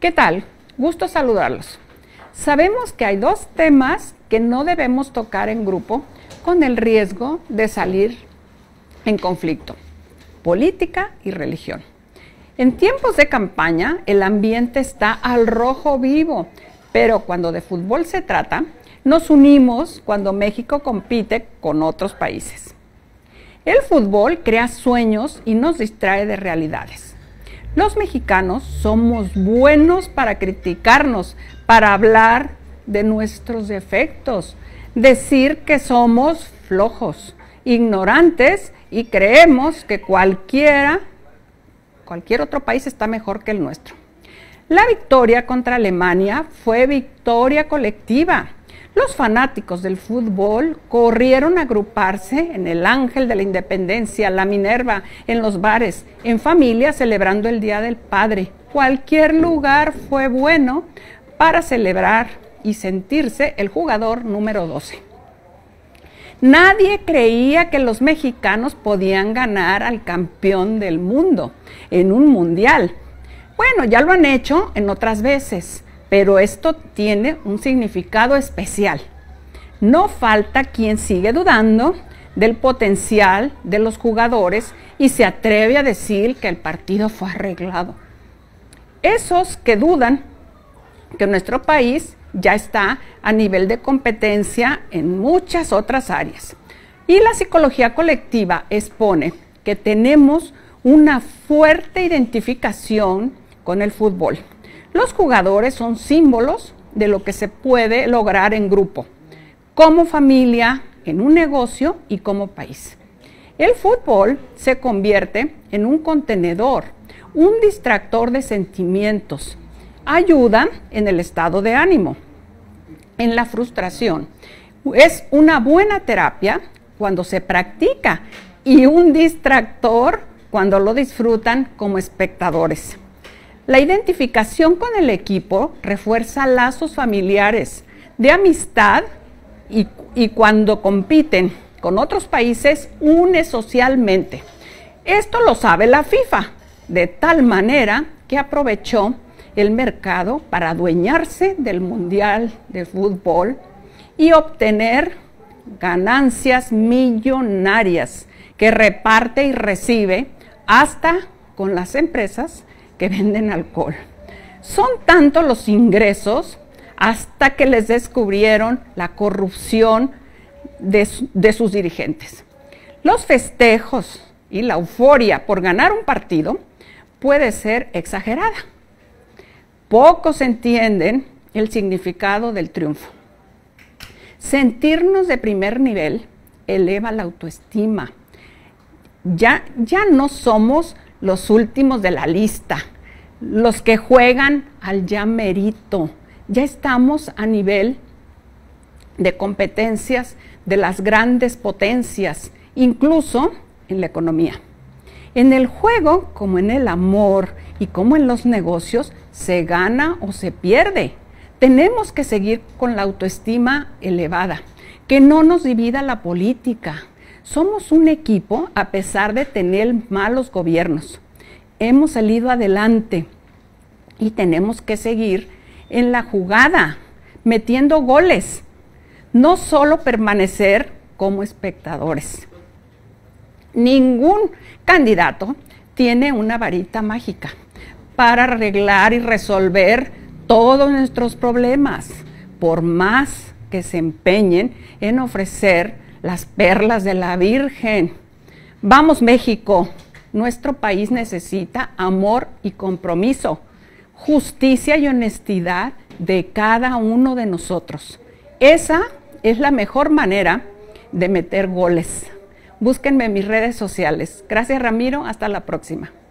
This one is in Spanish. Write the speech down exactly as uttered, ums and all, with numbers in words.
¿Qué tal? Gusto saludarlos. Sabemos que hay dos temas que no debemos tocar en grupo con el riesgo de salir en conflicto: política y religión. En tiempos de campaña, el ambiente está al rojo vivo, pero cuando de fútbol se trata, nos unimos cuando México compite con otros países. El fútbol crea sueños y nos distrae de realidades. Los mexicanos somos buenos para criticarnos, para hablar de nuestros defectos, decir que somos flojos, ignorantes y creemos que cualquiera, cualquier otro país está mejor que el nuestro. La victoria contra Alemania fue victoria colectiva. Los fanáticos del fútbol corrieron a agruparse en el Ángel de la Independencia, la Minerva, en los bares, en familia celebrando el Día del Padre. Cualquier lugar fue bueno para celebrar y sentirse el jugador número doce. Nadie creía que los mexicanos podían ganar al campeón del mundo en un mundial. Bueno, ya lo han hecho en otras veces, pero esto tiene un significado especial. No falta quien sigue dudando del potencial de los jugadores y se atreve a decir que el partido fue arreglado. Esos que dudan que nuestro país ya está a nivel de competencia en muchas otras áreas. Y la psicología colectiva expone que tenemos una fuerte identificación con el fútbol. Los jugadores son símbolos de lo que se puede lograr en grupo, como familia, en un negocio y como país. El fútbol se convierte en un contenedor, un distractor de sentimientos, ayuda en el estado de ánimo, en la frustración. Es una buena terapia cuando se practica y un distractor cuando lo disfrutan como espectadores. La identificación con el equipo refuerza lazos familiares, de amistad y, y cuando compiten con otros países une socialmente. Esto lo sabe la FIFA, de tal manera que aprovechó el mercado para adueñarse del Mundial de Fútbol y obtener ganancias millonarias que reparte y recibe hasta con las empresas que venden alcohol. Son tantos los ingresos hasta que les descubrieron la corrupción de, de sus dirigentes. Los festejos y la euforia por ganar un partido puede ser exagerada. Pocos entienden el significado del triunfo. Sentirnos de primer nivel eleva la autoestima. Ya, ya no somos los últimos de la lista, los que juegan al ya merito. Ya estamos a nivel de competencias de las grandes potencias, incluso en la economía. En el juego, como en el amor y como en los negocios, se gana o se pierde. Tenemos que seguir con la autoestima elevada, que no nos divida la política. Somos un equipo a pesar de tener malos gobiernos. Hemos salido adelante y tenemos que seguir en la jugada, metiendo goles, no solo permanecer como espectadores. Ningún candidato tiene una varita mágica para arreglar y resolver todos nuestros problemas, por más que se empeñen en ofrecer las perlas de la Virgen. Vamos, México, nuestro país necesita amor y compromiso, justicia y honestidad de cada uno de nosotros. Esa es la mejor manera de meter goles. Búsquenme en mis redes sociales. Gracias, Ramiro. Hasta la próxima.